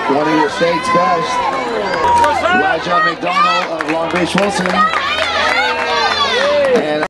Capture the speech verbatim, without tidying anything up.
one of your state's best, Elijah McDonald of Long Beach Wilson. And